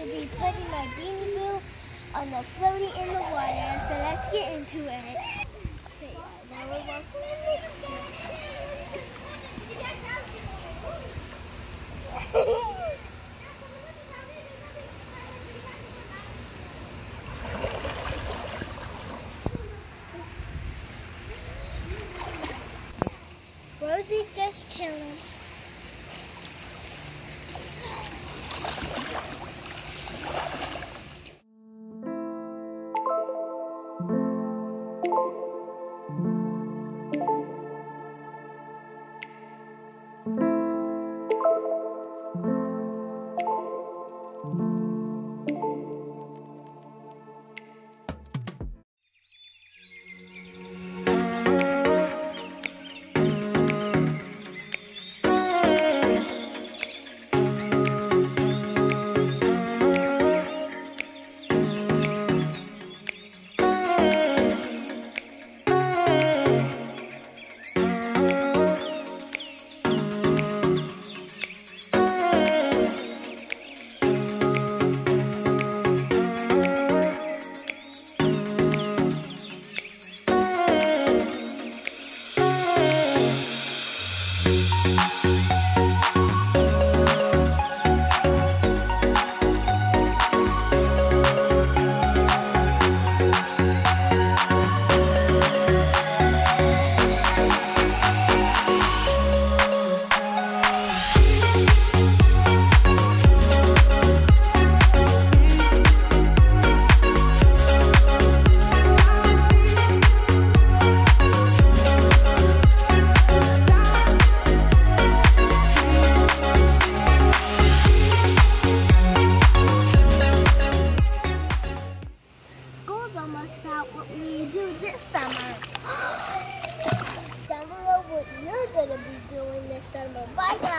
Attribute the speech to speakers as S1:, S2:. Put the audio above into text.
S1: to be putting my Beanie Boo on the floaty in the water, so let's get into it. Okay, now we're walking in this Rosie's just chilling. Almost out. What will you do this summer? Down below what you're going to be doing this summer. Bye, guys.